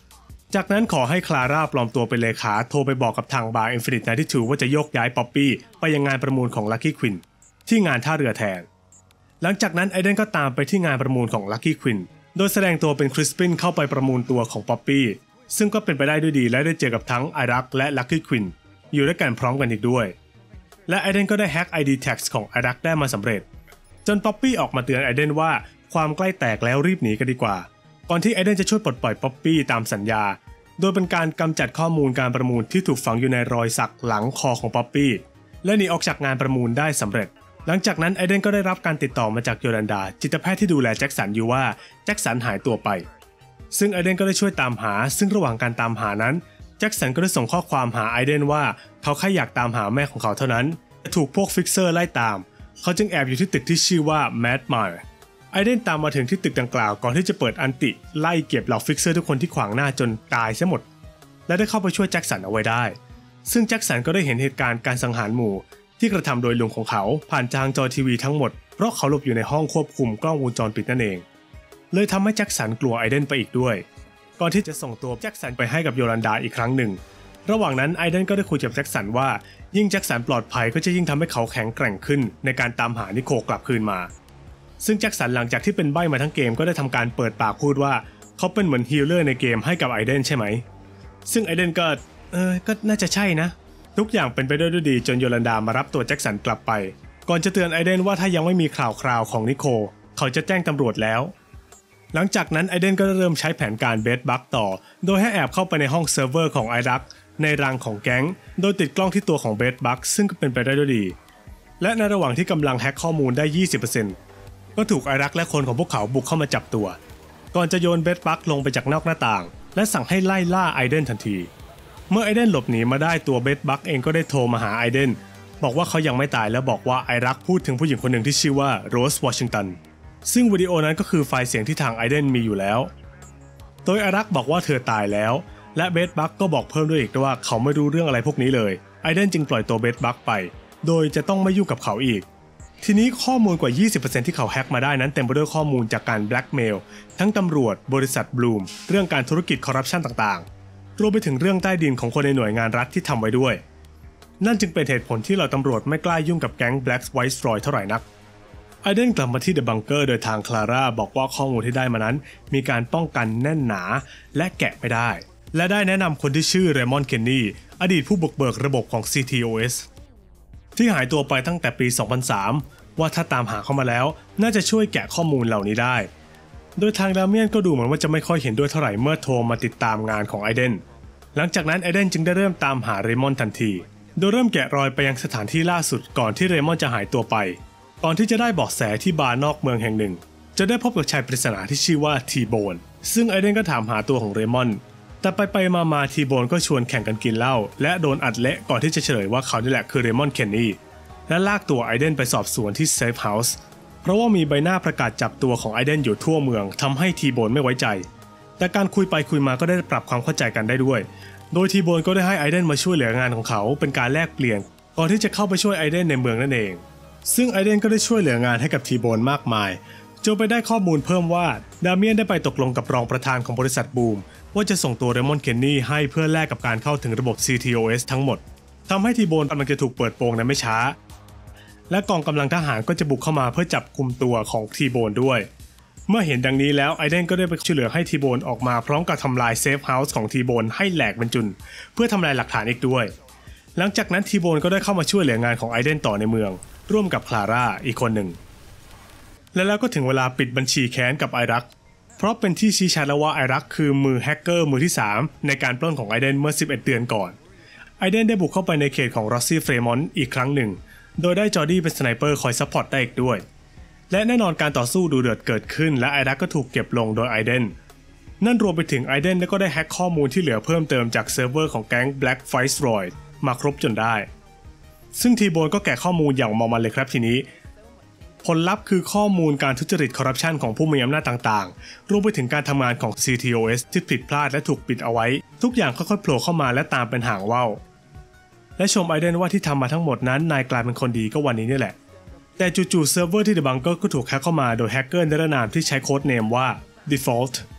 จากนั้นขอให้คลาร่าปลอมตัวเป็นเลขาโทรไปบอกกับทางบาร์ Infinite ไนน์ตี้ทูว่าจะโยกย้ายป๊อปปี้ไปยังงานประมูลของ Lucky Quinn ที่งานท่าเรือแทนหลังจากนั้นไอเดนก็ตามไปที่งานประมูลของ Lucky Quinn โดยแสดงตัวเป็นคริสปินเข้าไปประมูลตัวของป๊อปปี้ซึ่งก็เป็นไปได้ด้วยดีและได้เจอกับทั้งไอรักและ Lucky Quinn อยู่ด้วยกันพร้อมกันอีกด้วยและไอเดนก็ได้แฮ็ก ไอ ดี Tags ของไอรักได้มาสำเร็จจนป๊อปปี้ออกมาเตือนไอเดนว่าความใกล้แตกแล้วรีบหนีกันดีกว่าก่อนที่ไอเดนจะช่วยปลดปล่อยป๊อปปี้ตามสัญญาโดยเป็นการกำจัดข้อมูลการประมูลที่ถูกฝังอยู่ในรอยสักหลังคอของป๊อปปี้และหนีออกจากงานประมูลได้สำเร็จหลังจากนั้นไอเดนก็ได้รับการติดต่อมาจากโยลันดาจิตแพทย์ที่ดูแลแจ็คสันอยู่ว่าแจ็คสันหายตัวไปซึ่งไอเดนก็ได้ช่วยตามหาซึ่งระหว่างการตามหานั้นแจ็คสันก็ได้ส่งข้อความหาไอเดนว่าเขาแค่อยากตามหาแม่ของเขาเท่านั้นแต่ถูกพวกฟิกเซอร์ไล่ตามเขาจึงแอบอยู่ที่ตึกที่ชื่อว่าแมดมายร์ไอเดนตามมาถึงที่ตึกดังกล่าวก่อนที่จะเปิดอันติไล่เก็บเหล่าฟิกเซอร์ทุกคนที่ขวางหน้าจนตายเสียหมดและได้เข้าไปช่วยแจ็คสันเอาไว้ได้ซึ่งแจ็คสันก็ได้เห็นเหตุการณ์การสังหารหมู่ที่กระทำโดยลุงของเขาผ่านทางจอทีวีทั้งหมดเพราะเขาหลบอยู่ในห้องควบคุมกล้องวงจรปิดนั่นเองเลยทำให้แจ็คสันกลัวไอเดนไปอีกด้วยก่อนที่จะส่งตัวแจ็คสันไปให้กับโยลันดาอีกครั้งหนึ่งระหว่างนั้นไอเดนก็ได้คุยกับแจ็คสันว่ายิ่งแจ็คสันปลอดภัยก็จะยิ่งทำให้เขาแข็งแกร่งขึ้นในการตามหานิโคลกลับคืนมาซึ่งแจ็คสันหลังจากที่เป็นใบ้มาทั้งเกมก็ได้ทำการเปิดปากพูดว่าเขาเป็นเหมือนฮีลเลอร์ในเกมให้กับไอเดนใช่ไหมซึ่งไอเดนก็เออก็น่าจะใช่นะทุกอย่างเป็นไปด้วยดีจนโยลันดามารับตัวแจ็คสันกลับไปก่อนจะเตือนไอเดนว่าถ้ายังไม่มีข่าวคราวของนิโคลเขาจะแจ้งตำรวจแล้วหลังจากนั้นไอเดนก็เริ่มใช้แผนการเบสบัคต่อโดยให้แอบเข้าไปในห้องเซิร์ฟเวอร์ของไอรักในรังของแก๊งโดยติดกล้องที่ตัวของเบสบัคซึ่งก็เป็นไปได้ด้วยดีและในระหว่างที่กำลังแฮ็กข้อมูลได้ ยี่สิบเปอร์เซ็นต์ ก็ถูกไอรักและคนของพวกเขาบุกเข้ามาจับตัวก่อนจะโยนเบสบัคลงไปจากนอกหน้าต่างและสั่งให้ไล่ล่าไอเดนทันทีเมื่อไอเดนหลบหนีมาได้ตัวเบสบัคเองก็ได้โทรมาหาไอเดนบอกว่าเขายังไม่ตายและบอกว่าไอรักพูดถึงผู้หญิงคนหนึ่งที่ชื่อว่าโรสวอชิงตันซึ่งวิดีโอนั้นก็คือไฟล์เสียงที่ทางไอเดนมีอยู่แล้วโดยไอรักบอกว่าเธอตายแล้วและเบสบัคก็บอกเพิ่มด้วยอีกว่าเขาไม่รู้เรื่องอะไรพวกนี้เลยไอเดนจึงปล่อยตัวเบสบัคไปโดยจะต้องไม่ยุ่งกับเขาอีกทีนี้ข้อมูลกว่า ยี่สิบเปอร์เซ็นต์ ที่เขาแฮ็กมาได้นั้นเต็มไปด้วยข้อมูลจากการแบล็กเมลทั้งตำรวจบริษัทบลูมเรื่องการธุรกิจคอร์รัปชันต่างๆรวมไปถึงเรื่องใต้ดินของคนในหน่วยงานรัฐที่ทำไว้ด้วยนั่นจึงเป็นเหตุผลที่เหล่าตำรวจไม่กล้ายุ่งกับแก๊ง Black Viceroy เท่าไหร่นักไอเดนกลับมาที่เดอะบังเกอร์โดยทางคลาร่าบอกว่าข้อมูลที่ได้มานั้นมีการป้องกันแน่นหนาและแกะไม่ได้และได้แนะนำคนที่ชื่อเรมอนเคนนีอดีตผู้บุกเบิกระบบของ ซี ที โอ เอส ที่หายตัวไปตั้งแต่ปี สองพันสาม ว่าถ้าตามหาเข้ามาแล้วน่าจะช่วยแกะข้อมูลเหล่านี้ได้โดยทางดาเมียนก็ดูเหมือนว่าจะไม่ค่อยเห็นด้วยเท่าไหร่เมื่อโทรมาติดตามงานของไอเดนหลังจากนั้นไอเดนจึงได้เริ่มตามหาเรมอนทันทีโดยเริ่มแกะรอยไปยังสถานที่ล่าสุดก่อนที่เรมอนจะหายตัวไปก่อนที่จะได้เบาะแสที่บาร์นอกเมืองแห่งหนึ่งจะได้พบกับชายปริศนาที่ชื่อว่าทีโบนซึ่งไอเดนก็ถามหาตัวของเรมอนแต่ไปไปมามาทีโบนก็ชวนแข่งกันกินเหล้าและโดนอัดเละก่อนที่จะเฉลยว่าเขานี่แหละคือเรมอนเคนนีและลากตัวไอเดนไปสอบสวนที่เซฟเฮาส์เพราะว่ามีใบหน้าประกาศจับตัวของไอเดนอยู่ทั่วเมืองทำให้ทีโบนไม่ไว้ใจแต่การคุยไปคุยมาก็ได้ปรับความเข้าใจกันได้ด้วยโดยทีโบนก็ได้ให้ไอเดนมาช่วยเหลืองานของเขาเป็นการแลกเปลี่ยนก่อนที่จะเข้าไปช่วยไอเดนในเมืองนั่นเองซึ่งไอเดนก็ได้ช่วยเหลืองานให้กับทีโบนมากมายจนไปได้ข้อมูลเพิ่มว่าดาเมียนได้ไปตกลงกับรองประธานของบริษัทบูมว่าจะส่งตัวเรมอนเคนนีให้เพื่อแลกกับการเข้าถึงระบบ ซี ที โอ เอส ทั้งหมดทำให้ทีโบนกำลังจะถูกเปิดโปงในไม่ช้าและกองกำลังทหารก็จะบุกเข้ามาเพื่อจับกุมตัวของทีโบนด้วยเมื่อเห็นดังนี้แล้วไอเดนก็ได้ไปช่วยเหลือให้ทีโบนออกมาพร้อมกับทำลายเซฟเฮาส์ของทีโบนให้แหลกเป็นจุนเพื่อทำลายหลักฐานอีกด้วยหลังจากนั้นทีโบนก็ได้เข้ามาช่วยเหลืองานของไอเดนต่อในเมืองร่วมกับคลาร่าอีกคนหนึ่งและแล้วก็ถึงเวลาปิดบัญชีแค้นกับไอรักเพราะเป็นที่ชี้ชัดแล้วว่าไอรักคือมือแฮกเกอร์มือที่สามในการปล้นของไอเดนเมื่อสิบเอ็ดเดือนก่อนไอเดนได้บุกเข้าไปในเขตของรอสซี่เฟรมอนต์อีกครั้งหนึ่งโดยได้จอร์ดี้เป็นสไนเปอร์คอยซัพพอร์ตได้อีกด้วยและแน่นอนการต่อสู้ดูเดือดเกิดขึ้นและไอรักก็ถูกเก็บลงโดยไอเดนนั่นรวมไปถึงไอเดนก็ได้แฮ็กข้อมูลที่เหลือเพิ่มเติมจากเซิร์ฟเวอร์ของแก๊ง Black Viceroy มาครบจนได้ซึ่งทีโบนก็แกะข้อมูลอย่างเมามันเลยครับทีนี้ผลลัพธ์คือข้อมูลการทุจริตคอร์รัปชันของผู้มีอำนาจต่างๆรวมไปถึงการทำงานของ ซี ที โอ เอส ที่ผิดพลาดและถูกปิดเอาไว้ทุกอย่างค่อยๆโผล่เข้ามาและตามเป็นหางว่าวและชมไอเดนว่าที่ทำมาทั้งหมดนั้นนายกลายเป็นคนดีก็วันนี้นี่แหละแต่จู่ๆเซิร์ฟเวอร์ที่เดอะบังเกอร์ก็ถูกแฮ็กเข้ามาโดยแฮกเกอร์นิรนามที่ใช้โค้ดเนมว่า Default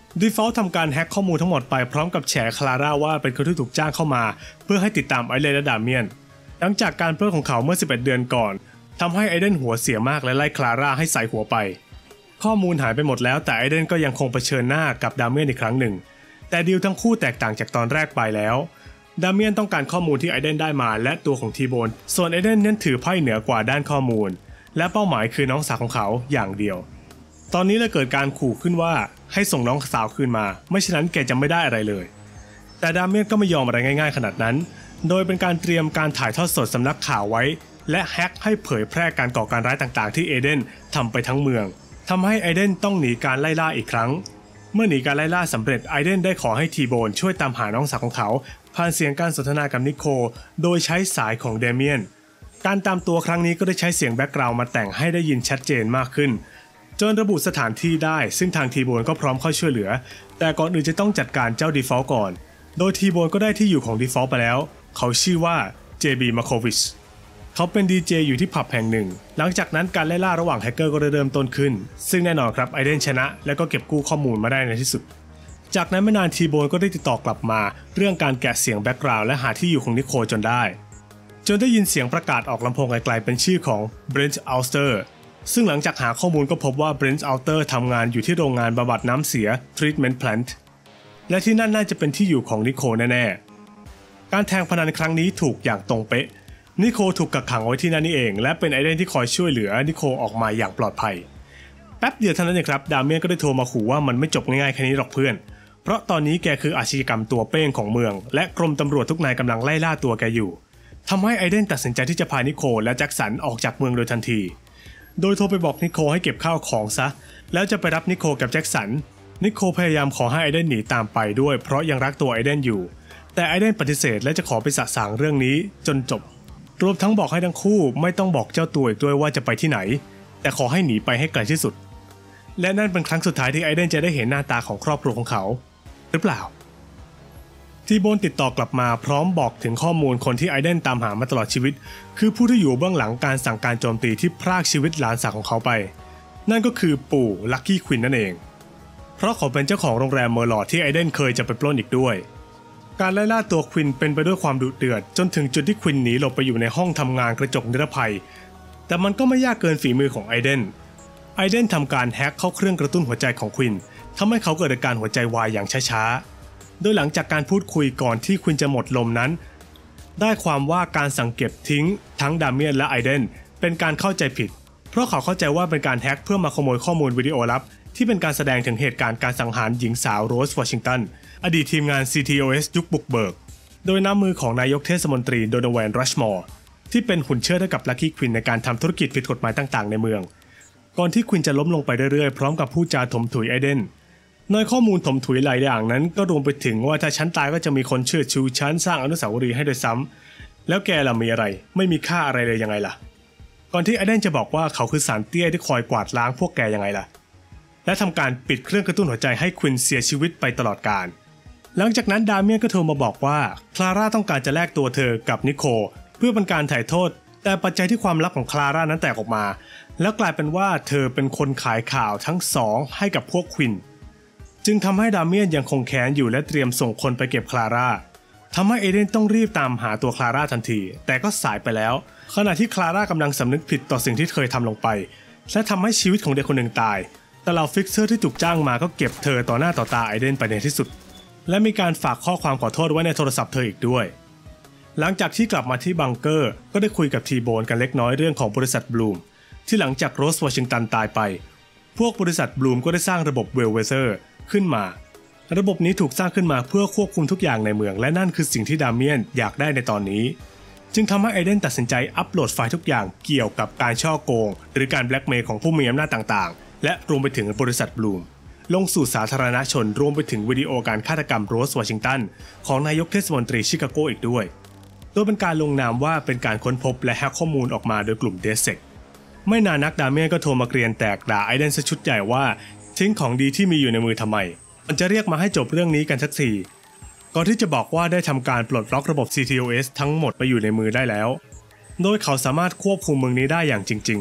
Default ทำการแฮ็กข้อมูลทั้งหมดไปพร้อมกับแฉคลาร่าว่าเป็นคนที่ถูกจ้างเข้ามาเพื่อให้ติดตามไอเดนและดาเมียนหลังจากการปล้นของเขาเมื่อสิบเอ็ดเดือนก่อนทำให้ไอเดนหัวเสียมากและไล่คลาร่าให้ใส่หัวไปข้อมูลหายไปหมดแล้วแต่ไอเดนก็ยังคงเผชิญหน้ากับดาเมียนอีกครั้งหนึ่งแต่ดีลทั้งคู่แตกต่างจากตอนแรกไปแล้วดาเมียนต้องการข้อมูลที่ไอเดนได้มาและตัวของทีโบนส่วนไอเดนนั้นถือไพ่เหนือกว่าด้านข้อมูลและเป้าหมายคือน้องสาวของเขาอย่างเดียวตอนนี้เลยเกิดการขู่ขึ้นว่าให้ส่งน้องสาวคืนมาไม่เช่นนั้นแกจะไม่ได้อะไรเลยแต่ดาเมียนก็ไม่ยอมอะไรง่ายๆขนาดนั้นโดยเป็นการเตรียมการถ่ายทอดสดสำนักข่าวไว้และแฮ็กให้เผยแพร่การก่อการร้ายต่างๆที่เอเดนทำไปทั้งเมืองทำให้ไอเดนต้องหนีการไล่ล่าอีกครั้งเมื่อหนีการไล่ล่าสำเร็จไอเดนได้ขอให้ทีโบนช่วยตามหาน้องสาวของเขาผ่านเสียงการสนทนากับนิโคลโดยใช้สายของเดเมียนการตามตัวครั้งนี้ก็ได้ใช้เสียงแบ็กกราวด์มาแต่งให้ได้ยินชัดเจนมากขึ้นจนระบุสถานที่ได้ซึ่งทางทีโบนก็พร้อมเข้าช่วยเหลือแต่ก่อนอื่นจะต้องจัดการเจ้า Default ก่อนโดยทีโบนก็ได้ที่อยู่ของ Default ไปแล้วเขาชื่อว่า เจ บี Markovic เขาเป็นดีเจอยู่ที่ผับแห่งหนึ่งหลังจากนั้นการไล่ล่าระหว่างแฮกเกอร์ก็เริ่มต้นขึ้นซึ่งแน่นอนครับไอเดนชนะและก็เก็บกู้ข้อมูลมาได้ในที่สุดจากนั้นไม่นานทีโบนก็ได้ติดต่อกลับมาเรื่องการแกะเสียงแบ็กกราวด์และหาที่อยู่ของนิโคลจนได้จนได้ยินเสียงประกาศออกลำโพงไกลๆเป็นชื่อของเบรนท์อัลสเตอร์ซึ่งหลังจากหาข้อมูลก็พบว่าเบรนท์อัลสเตอร์ทำงานอยู่ที่โรงงานบำบัดน้ำเสีย Treatment Plant และที่นั่นน่าจะเป็นที่อยู่ของนิโคลแน่ๆการแทงพนันครั้งนี้ถูกอย่างตรงเป๊ะนิโคลถูกกักขังไว้ที่นั่นนี่เองและเป็นไอเดนที่คอยช่วยเหลือนิโคลออกมาอย่างปลอดภัยแป๊บเดียวเท่านั้นเองครับดาเมียนก็ได้โทรมาขู่ว่ามันไม่จบง่ายๆแค่นี้หรอกเพื่อนเพราะตอนนี้แกคืออาชญากรรมตัวเป้งของเมืองและกรมตำรวจทุกนายกำลังไล่ล่าตัวแกอยู่ทำให้ไอเดนตัดสินใจที่จะพานิโคลและแจ็คสันออกจากเมืองโดยทันทีโดยโทรไปบอกนิโคลให้เก็บข้าวของซะแล้วจะไปรับนิโคลกับแจ็คสันนิโคลพยายามขอให้ไอเดนหนีตามไปด้วยเพราะยังรักตัวไอเดนอยู่แต่ไอเดนปฏิเสธและจะขอไปสะสางเรื่องนี้จนจบรวมทั้งบอกให้ทั้งคู่ไม่ต้องบอกเจ้าตัวอีกด้วยว่าจะไปที่ไหนแต่ขอให้หนีไปให้ไกลที่สุดและนั่นเป็นครั้งสุดท้ายที่ไอเดนจะได้เห็นหน้าตาของครอบครัวของเขาหรือเปล่าทีโบนติดต่อกลับมาพร้อมบอกถึงข้อมูลคนที่ไอเดนตามหามาตลอดชีวิตคือผู้ที่อยู่เบื้องหลังการสั่งการโจมตีที่พรากชีวิตหลานสาวของเขาไปนั่นก็คือปู่ลัคกี้ควินนั่นเองเพราะเขาเป็นเจ้าของโรงแรมเมอร์ลอดที่ไอเดนเคยจะไปปล้นอีกด้วยการไล่ล่าตัวควินเป็นไปด้วยความดุเดือดจนถึงจุดที่ควินหนีหลบไปอยู่ในห้องทำงานกระจกนิรภัยแต่มันก็ไม่ยากเกินฝีมือของไอเดนไอเดนทำการแฮ็กเข้าเครื่องกระตุ้นหัวใจของควินทำให้เขาเกิดอาการหัวใจวายอย่างช้าๆโดยหลังจากการพูดคุยก่อนที่ควินจะหมดลมนั้นได้ความว่าการสั่งเก็บทิ้งทั้งดาเมียนและไอเดนเป็นการเข้าใจผิดเพราะเขาเข้าใจว่าเป็นการแฮ็กเพื่อมาขโมยข้อมูลวิดีโอลับที่เป็นการแสดงถึงเหตุการณ์การสังหารหญิงสาวโรสวอชิงตันอดีตทีมงาน ซี ที โอ เอส ยุคบุกเบิกโดยน้ำมือของนายกเทศมนตรีโดนาแวนรัชมอร์ที่เป็นหุ่นเชิดให้กับลัคกี้ควินในการทำธุรกิจผิดกฎหมายต่างๆในเมืองก่อนที่ควินจะล้มลงไปเรื่อยๆพร้อมกับพูดจาถมถุยไอเดนในข้อมูลถมถุยหลายอย่างนั้นก็รวมไปถึงว่าถ้าฉันตายก็จะมีคนเชิดชูฉันสร้างอนุสาวรีย์ให้โดยซ้ำแล้วแกล่ะมีอะไรไม่มีค่าอะไรเลยยังไงล่ะก่อนที่ไอเดนจะบอกว่าเขาคือสารเตี้ยที่คอยกวาดล้างพวกแกยังไงล่ะและทำการปิดเครื่องกระตุ้นหัวใจให้ควินเสียชีวิตไปตลอดกาลหลังจากนั้นดาเมียนก็โทรมาบอกว่าคลาร่าต้องการจะแลกตัวเธอกับนิโคลเพื่อเป็นการถ่ายโทษแต่ปัจจัยที่ความลับของคลาร่านั้นแตกออกมาแล้วกลายเป็นว่าเธอเป็นคนขายข่าวทั้งสองให้กับพวกควินจึงทำให้ดาเมียนยังคงแค้นอยู่และเตรียมส่งคนไปเก็บคลาร่าทำให้เอเดนต้องรีบตามหาตัวคลาร่าทันทีแต่ก็สายไปแล้วขณะที่คลาร่ากำลังสำนึกผิดต่อสิ่งที่เคยทำลงไปและทำให้ชีวิตของเด็กคนหนึ่งตายแต่เหล่าฟิกเซอร์ที่ถูกจ้างมาก็เก็บเธอต่อหน้าต่อตาไอเดนไปในที่สุดและมีการฝากข้อความขอโทษไว้ในโทรศัพท์เธออีกด้วยหลังจากที่กลับมาที่บังเกอร์ก็ได้คุยกับทีโบนกันเล็กน้อยเรื่องของบริษัทบลูมที่หลังจากโรสวอชิงตันตายไปพวกบริษัทบลูมก็ได้สร้างระบบเวลเวเซอร์ขึ้นมาระบบนี้ถูกสร้างขึ้นมาเพื่อควบคุมทุกอย่างในเมืองและนั่นคือสิ่งที่ดาเมียนอยากได้ในตอนนี้จึงทำให้ไอเดนตัดสินใจอัปโหลดไฟล์ทุกอย่างเกี่ยวกับการฉ้อโกงหรือการแบล็กเมย์ของผู้มีอำนาจต่างๆและรวมไปถึงบริษัทบลูมลงสู่สาธารณชนรวมไปถึงวิดีโอการฆาตกรรมโรสวอชิงตันของนายกเทศมนตรีชิคาโกอีกด้วยโดยเป็นการลงนามว่าเป็นการค้นพบและแฮกข้อมูลออกมาโดยกลุ่มเดสเซกไม่นานนักดาเมียนก็โทรมาเกรียนแตกด่าไอเดนซะชุดใหญ่ว่าทิ้งของดีที่มีอยู่ในมือทำไมมันจะเรียกมาให้จบเรื่องนี้กันสักทีก่อนที่จะบอกว่าได้ทำการปลดล็อกระบบ ซี ที โอ เอส ทั้งหมดไปอยู่ในมือได้แล้วโดยเขาสามารถควบคุมเมืองนี้ได้อย่างจริงๆ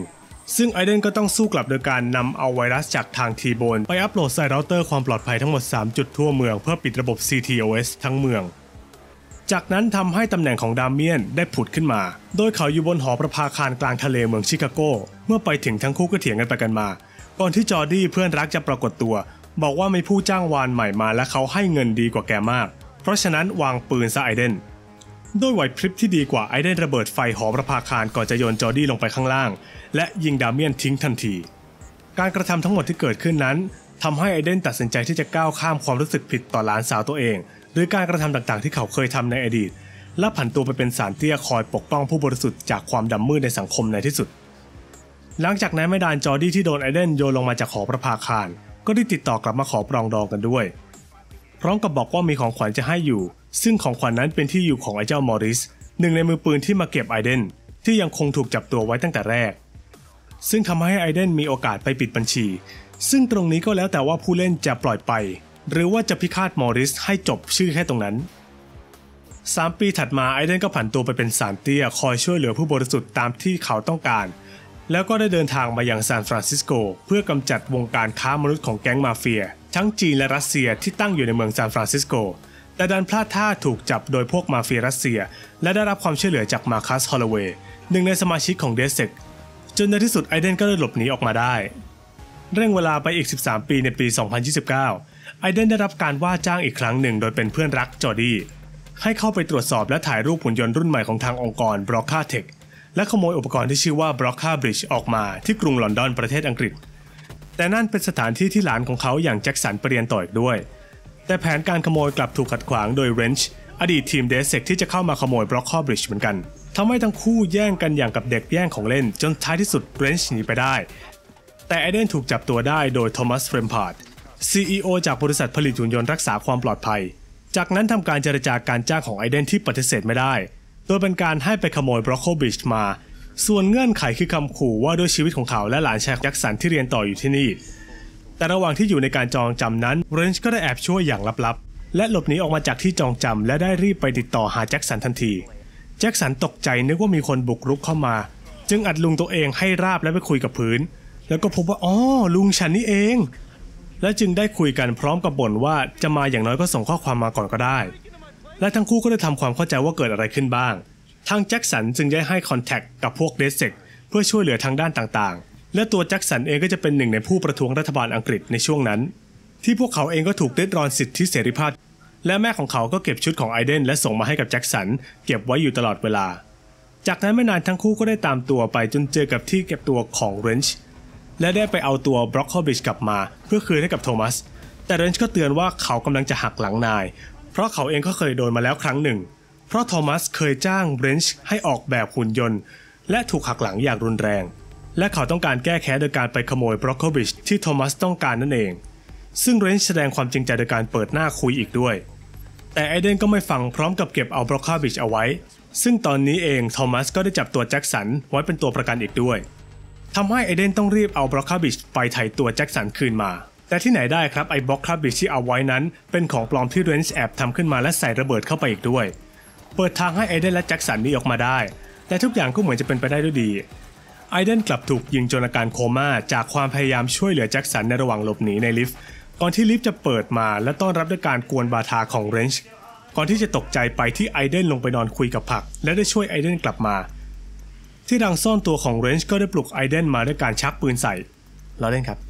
ซึ่งไอเดนก็ต้องสู้กลับโดยการนำเอาไวรัสจากทางทีโบนไปอัปโหลดใส่เราเตอร์ความปลอดภัยทั้งหมดสามจุดทั่วเมืองเพื่อปิดระบบ ซี ที โอ เอส ทั้งเมืองจากนั้นทำให้ตำแหน่งของดาเมียนได้ผุดขึ้นมาโดยเขาอยู่บนหอประภาคารกลางทะเลเมืองชิคาโกเมื่อไปถึงทั้งคู่ก็เถียงกันไปกันมาก่อนที่จอร์ดี้เพื่อนรักจะปรากฏตัวบอกว่ามีผู้จ้างวานใหม่มาและเขาให้เงินดีกว่าแกมากเพราะฉะนั้นวางปืนซะไอเดนด้วยไหวพริบที่ดีกว่าไอเดนระเบิดไฟหอประภาคารก่อนจะโยนจอร์ดี้ลงไปข้างล่างและยิงดาเมียนทิ้งทันทีการกระทำทั้งหมดที่เกิดขึ้นนั้นทำให้ไอเดนตัดสินใจที่จะก้าวข้ามความรู้สึกผิดต่อหลานสาวตัวเองหรือการกระทำต่างๆที่เขาเคยทำในอดีตและผันตัวไปเป็นสารเตี้ยคอยปกป้องผู้บริสุทธิ์จากความดำมืดในสังคมในที่สุดหลังจากนั้นไม่นานจอร์ดี้ที่โดนไอเดนโยนลงมาจากหอประภาคารก็ได้ติดต่อกลับมาขอปรองดองกันด้วยพร้อมกับบอกว่ามีของขวัญจะให้อยู่ซึ่งของขวัญ น, นั้นเป็นที่อยู่ของไอ้เจ้ามอริสหนึ่งในมือปืนที่มาเก็บไอเดนที่ยังคงถูกจับตัวไว้ตั้งแต่แรกซึ่งทำให้ไอเดนมีโอกาสไปปิดบัญชีซึ่งตรงนี้ก็แล้วแต่ว่าผู้เล่นจะปล่อยไปหรือว่าจะพิฆาตมอริสให้จบชื่อแค่ตรงนั้นสามปีถัดมาไอเดนก็ผันตัวไปเป็นสารเตี้ยคอยช่วยเหลือผู้บริสุทธิ์ตามที่เขาต้องการแล้วก็ได้เดินทางมายังซานฟรานซิสโกเพื่อกำจัดวงการค้ามนุษย์ของแก๊งมาเฟียทั้งจีนและรัสเซียที่ตั้งอยู่ในเมืองซานฟรานซิสโกแต่ดันพลาดท่าถูกจับโดยพวกมาเฟียรัสเซียและได้รับความช่วยเหลือจากมาคัส ฮอลลเวย์หนึ่งในสมาชิกของเดสเซกจนในที่สุดไอเดนก็ได้หลบหนีออกมาได้เร่งเวลาไปอีกสิบสามปีในปีสองพันยี่สิบเก้าไอเดนได้รับการว่าจ้างอีกครั้งหนึ่งโดยเป็นเพื่อนรักจอร์ดี้ให้เข้าไปตรวจสอบและถ่ายรูปหุ่นยนต์รุ่นใหม่ของทางองค์กร บล็อกค่า เทค และขโมยอุปกรณ์ที่ชื่อว่า บล็อกค่า บริดจ์ ออกมาที่กรุงลอนดอนประเทศอังกฤษแต่นั่นเป็นสถานที่ที่หลานของเขาอย่างแจ็คสันไปเรียนต่ออีกด้วยแต่แผนการขโมยกลับถูกขัดขวางโดยเรนช์อดีตทีมเดสเซกที่จะเข้ามาขโมย บล็อกค่า บริดจ์ เหมือนกันทำให้ทั้งคู่แย่งกันอย่างกับเด็กแย่งของเล่นจนท้ายที่สุดเรนช์หนีไปได้แต่ไอเดนถูกจับตัวได้โดยโทมัส เฟรมพาร์ด ซี อี โอ จากบริษัทผลิตหุ่นยนต์รักษาความปลอดภัยจากนั้นทำการเจรจาการจ้างของไอเดนที่ปฏิเสธไม่ได้โดยเป็นการให้ไปขโมย บล็อกค่า บริดจ์ มาส่วนเงื่อนไขคือคำขู่ว่าด้วยชีวิตของเขาและหลานชายแจ็คสันที่เรียนต่ออยู่ที่นี่แต่ระหว่างที่อยู่ในการจองจำนั้นเรนช์ก็ได้แอบช่วยอย่างลับๆและหลบหนีออกมาจากที่จองจำและได้รีบไปติดต่อหาแจ็คสันทันทีแจ็คสันตกใจนึกว่ามีคนบุกรุกเข้ามาจึงอัดลุงตัวเองให้ราบและไปคุยกับพื้นแล้วก็พบว่าอ๋อลุงฉันนี่เองและจึงได้คุยกันพร้อมกับบ่นว่าจะมาอย่างน้อยก็ส่งข้อความมาก่อนก็ได้และทั้งคู่ก็ได้ทำความเข้าใจว่าเกิดอะไรขึ้นบ้างทางแจ็คสันจึงได้ให้คอนแทคกับพวกเดสเซกเพื่อช่วยเหลือทางด้านต่างๆและตัวแจ็คสันเองก็จะเป็นหนึ่งในผู้ประท้วงรัฐบาลอังกฤษในช่วงนั้นที่พวกเขาเองก็ถูกริดรอนสิทธิเสรีภาพและแม่ของเขาก็เก็บชุดของไอเดนและส่งมาให้กับแจ็คสันเก็บไว้อยู่ตลอดเวลาจากนั้นไม่นานทั้งคู่ก็ได้ตามตัวไปจนเจอกับที่เก็บตัวของเรนช์และได้ไปเอาตัว บล็อกค่า บริดจ์ กลับมาเพื่อคืนให้กับโทมัสแต่เรนช์ก็เตือนว่าเขากำลังจะหักหลังนายเพราะเขาเองก็เคยโดนมาแล้วครั้งหนึ่งเพราะโทมัสเคยจ้างเรนช์ให้ออกแบบหุ่นยนต์และถูกหักหลังอย่างรุนแรงและเขาต้องการแก้แค้นโดยการไปขโมย บล็อกค่า บริดจ์ ที่โทมัสต้องการนั่นเองซึ่งเรนช์แสดงความจริงใจโดยการเปิดหน้าคุยอีกด้วยแต่ไอเดนก็ไม่ฟังพร้อมกับเก็บเอา บล็อกค่า บริดจ์ เอาไว้ซึ่งตอนนี้เองโทมัสก็ได้จับตัวแจ็คสันไว้เป็นตัวประกันอีกด้วยทำให้ไอเดนต้องรีบเอา บล็อกค่า บริดจ์ ไปไถ่ตัวแจ็คสันคืนมาแต่ที่ไหนได้ครับไอ้ บล็อกค่า บริดจ์ ที่เอาไว้นั้นเป็นของปลอมที่เรนช์แอบทำขึ้นมาและใส่ระเบิดเข้าไปอีกด้วยเปิดทางให้ไอเดนและแจ็คสันหนีออกมาได้แต่ทุกอย่างก็เหมือนจะเป็นไปได้ด้วยดีไอเดนกลับถูกยิงจนอาการโคม่าจากความพยายามช่วยเหลือแจ็คสันในระหว่างหลบหนีในลิฟต์ก่อนที่ลิฟต์จะเปิดมาและต้อนรับด้วยการกวนบาทาของเรนช์ก่อนที่จะตกใจไปที่ไอเดนลงไปนอนคุยกับผักและได้ช่วยไอเดนกลับมาที่รังซ่อนตัวของเรนช์ก็ได้ปลุกไอเดนมาด้วยการชักปืนใส่เราเล่นครับ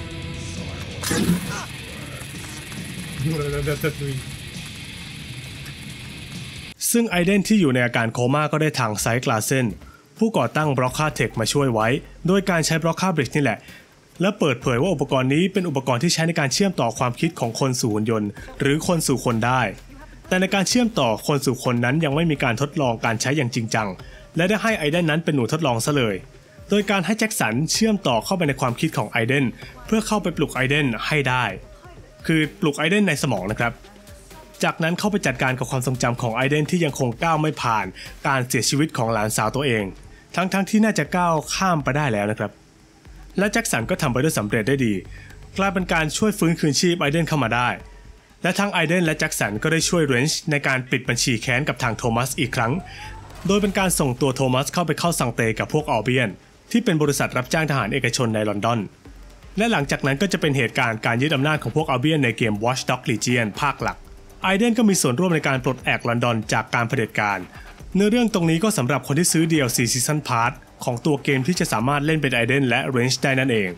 ซึ่งไอเดนที่อยู่ในอาการโคม่าก็ได้ทางไซคลาเซนผู้ก่อตั้ง บล็อกค่า เทค มาช่วยไว้โดยการใช้ บล็อกค่า บริดจ์ นี่แหละและเปิดเผยว่าอุปกรณ์นี้เป็นอุปกรณ์ที่ใช้ในการเชื่อมต่อความคิดของคนสู่หุ่นยนต์หรือคนสู่คนได้แต่ในการเชื่อมต่อคนสู่คนนั้นยังไม่มีการทดลองการใช้อย่างจริงจังและได้ให้ไอเดนนั้นเป็นหนูทดลองซะเลยโดยการให้แจ็คสันเชื่อมต่อเข้าไปในความคิดของไอเดนเพื่อเข้าไปปลุกไอเดนให้ได้คือปลุกไอเดนในสมองนะครับจากนั้นเข้าไปจัดการกับความทรงจำของไอเดนที่ยังคงก้าวไม่ผ่านการเสียชีวิตของหลานสาวตัวเองทั้งๆ ท, ที่น่าจะก้าวข้ามไปได้แล้วนะครับและแจ็คสันก็ทำไปได้สำเร็จได้ดีกลายเป็นการช่วยฟื้นคืนชีพไอเดนเข้ามาได้และทั้งไอเดนและแจ็คสันก็ได้ช่วยเรนช์ในการปิดบัญชีแค้นกับทางโทมัสอีกครั้งโดยเป็นการส่งตัวโทมัสเข้าไปเข้าสังเตกับพวกออเบียนที่เป็นบริษัทรับจ้างทหารเอกชนในลอนดอนและหลังจากนั้นก็จะเป็นเหตุการณ์การยึดอำนาจของพวกอัลเบียนในเกม Watch Dogs Legion ภาคหลักไอเดนก็มีส่วนร่วมในการปลดแอกลอนดอนจากการเผด็จการเนื้อเรื่องตรงนี้ก็สำหรับคนที่ซื้อ ดี แอล ซี Season Pass ของตัวเกมที่จะสามารถเล่นเป็นไอเดนและเรนจ์ได้นั่นเอง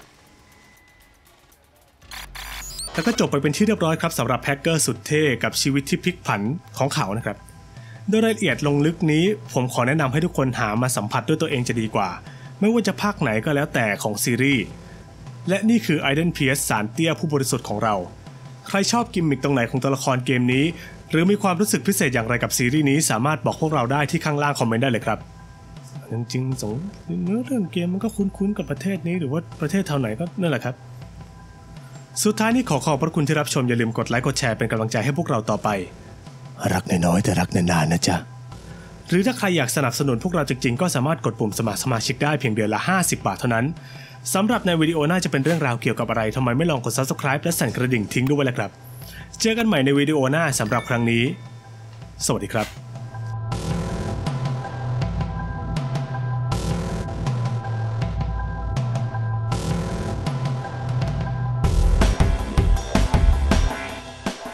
แล้วก็จบไปเป็นที่เรียบร้อยครับสำหรับแฮกเกอร์สุดเท่กับชีวิตที่พลิกผันของเขานะครับโดยรายละเอียดลงลึกนี้ผมขอแนะนำให้ทุกคนหามาสัมผัสด้วยตัวเองจะดีกว่าไม่ว่าจะภาคไหนก็แล้วแต่ของซีรีส์และนี่คือ Aiden Pierce สารเตี้ยผู้บริสุทธิ์ของเราใครชอบกิมมิคตรงไหนของตัวละครเกมนี้หรือมีความรู้สึกพิเศษอย่างไรกับซีรีส์นี้สามารถบอกพวกเราได้ที่ข้างล่างคอมเมนต์ได้เลยครับจริงๆสงเนื้อเรื่องเกมมันก็คุ้นๆกับประเทศนี้หรือว่าประเทศแถวไหนก็นั่นแหละครับสุดท้ายนี้ขอขอบพระคุณที่รับชมอย่าลืมกดไลค์กดแชร์เป็นกำลังใจให้พวกเราต่อไปรักน้อยๆแต่รักนานๆนะจ๊ะหรือถ้าใครอยากสนับสนุนพวกเราจริงๆก็สามารถกดปุ่มสมัครสมาชิกได้เพียงเดือนละห้าสิบบาทเท่านั้นสำหรับในวิดีโอหน้าจะเป็นเรื่องราวเกี่ยวกับอะไรทำไมไม่ลองกด ซับสไครบ์ และสั่นกระดิ่งทิ้งด้วยล่ะครับเจอกันใหม่ในวิดีโอหน้าสำหรับครั้งนี้สวัสดีครับ